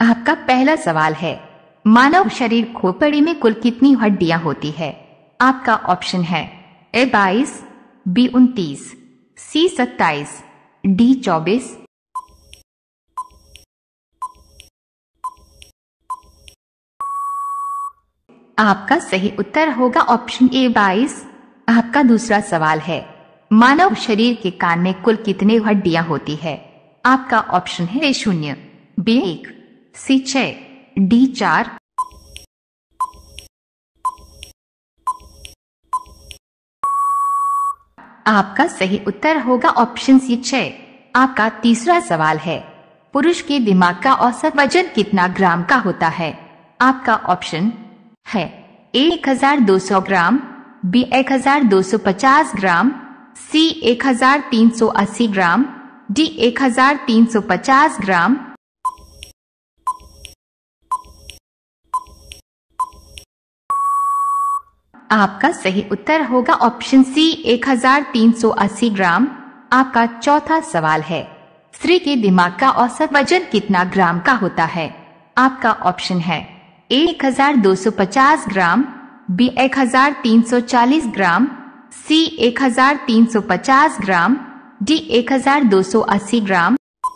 आपका पहला सवाल है, मानव शरीर खोपड़ी में कुल कितनी हड्डियां होती है? आपका ऑप्शन है ए 22, बी 29, सी 27, डी 24। आपका सही उत्तर होगा ऑप्शन ए 22। आपका दूसरा सवाल है, मानव शरीर के कान में कुल कितने हड्डियां होती है? आपका ऑप्शन है ए 0, बी 1, सी 6, डी 4। आपका सही उत्तर होगा ऑप्शन सी 6। आपका तीसरा सवाल है, पुरुष के दिमाग का औसत वजन कितना ग्राम का होता है? आपका ऑप्शन है ए 1200 ग्राम, बी 1250 ग्राम, सी 1380 ग्राम, डी 1350 ग्राम। आपका सही उत्तर होगा ऑप्शन सी 1380 ग्राम। आपका चौथा सवाल है, स्त्री के दिमाग का औसत वजन कितना ग्राम का होता है? आपका ऑप्शन है ए 1250 ग्राम, बी 1340 ग्राम, सी 1350 ग्राम, डी 1280 ग्राम।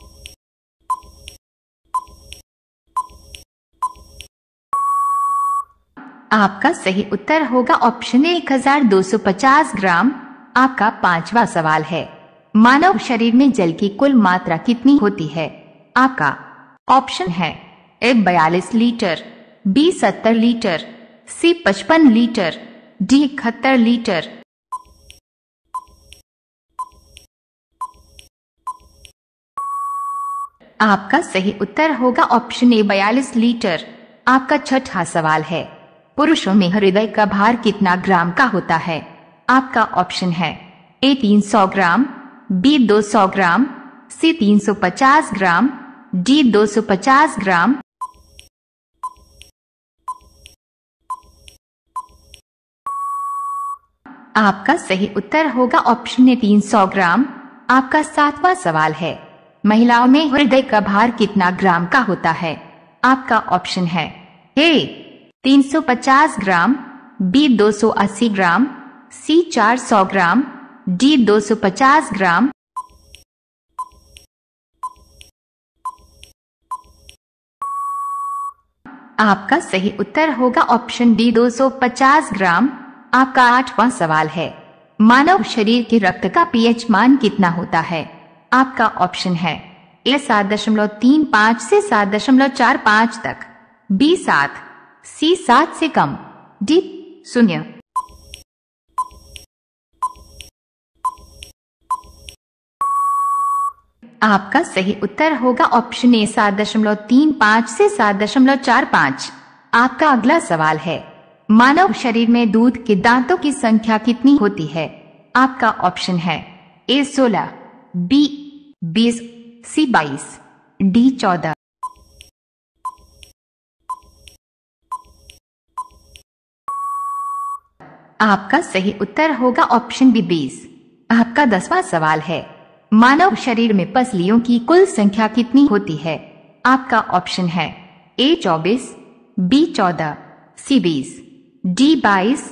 आपका सही उत्तर होगा ऑप्शन ए 1250 ग्राम। आपका पांचवा सवाल है, मानव शरीर में जल की कुल मात्रा कितनी होती है? आपका ऑप्शन है A 42 litre, B 70 litre, C 55 litre, D 71 litre. आपका सही उत्तर होगा ऑप्शन ए 42 लीटर। आपका छठा सवाल है, पुरुषों में हृदय का भार कितना ग्राम का होता है? आपका ऑप्शन है ए 300 ग्राम, बी 200 ग्राम, सी 350 ग्राम, डी 250 ग्राम। आपका सही उत्तर होगा ऑप्शन ए 300 ग्राम। आपका सातवां सवाल है, महिलाओं में हृदय का भार कितना ग्राम का होता है? आपका ऑप्शन है ए 350 ग्राम, बी 280 ग्राम, सी 400 ग्राम, डी 250 ग्राम। आपका सही उत्तर होगा ऑप्शन डी 250 ग्राम। आपका आठवां सवाल है, मानव शरीर के रक्त का पीएच मान कितना होता है? आपका ऑप्शन है ए 7.35 से 7.45 तक, बी 7, सी 7 से कम, डी 0। आपका सही उत्तर होगा ऑप्शन ए 7.35 से 7.45। आपका अगला सवाल है, मानव शरीर में दूध के दांतों की संख्या कितनी होती है? आपका ऑप्शन है ए 16, बी 20, सी 22, डी 14। आपका सही उत्तर होगा ऑप्शन बी 20। आपका 10वां सवाल है, मानव शरीर में पसलियों की कुल संख्या कितनी होती है? आपका ऑप्शन है ए 24, बी 14, सी 20, डी 22।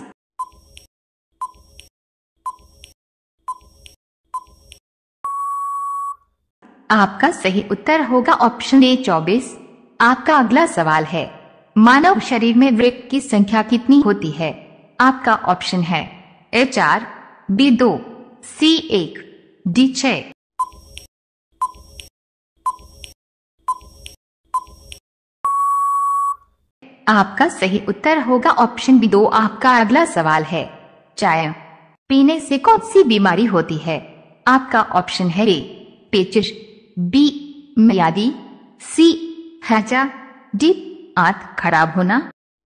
आपका सही उत्तर होगा ऑप्शन ए 24। आपका अगला सवाल है, मानव शरीर में वृक्क की संख्या कितनी होती है? आपका ऑप्शन है ए 4, बी 2, सी 1, डी 6। आपका सही उत्तर होगा ऑप्शन बी 2। आपका अगला सवाल है, चाय पीने से कौन सी बीमारी होती है? आपका ऑप्शन है ए पेचिश, बी मियादी, सी हैजा, डी आंत खराब होना।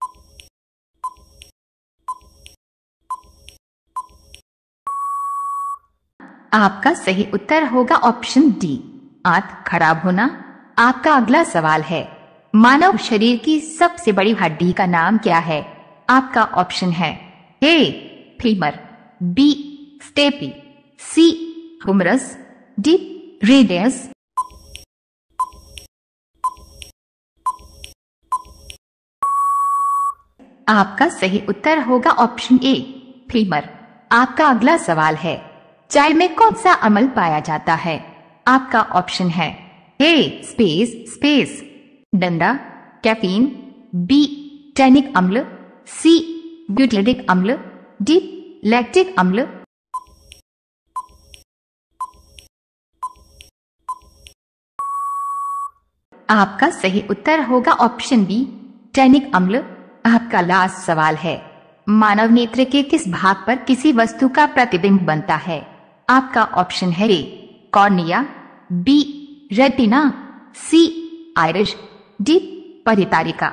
आपका सही उत्तर होगा ऑप्शन डी आंत खराब होना। आपका अगला सवाल है, मानव शरीर की सबसे बड़ी हड्डी का नाम क्या है? आपका ऑप्शन है A femur, B stapes, C humerus, D radius. आपका सही उत्तर होगा ऑप्शन ए, फीमर। आपका अगला सवाल है, चाय में कौन सा अम्ल पाया जाता है? आपका ऑप्शन है ए, स्पेस स्पेस डंडा, कैफीन, बी, टैनिक अम्ल, सी, ब्यूटिलिक अम्ल, डी, लैक्टिक अम्ल। आपका सही उत्तर होगा ऑप्शन बी, टैनिक अम्ल। आपका लास्ट सवाल है, मानव नेत्र के किस भाग पर किसी वस्तु का प्रतिबिंब बनता है? आपका ऑप्शन है A, cornea, B, retina, C, iris, D, परितारिका।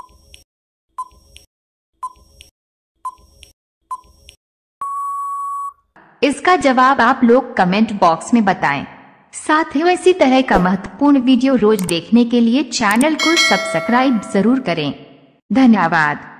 इसका जवाब आप लोग कमेंट बॉक्स में बताएं। साथियों, इसी तरह का महत्वपूर्ण वीडियो रोज देखने के लिए चैनल को सब्सक्राइब जरूर करें। धन्यवाद।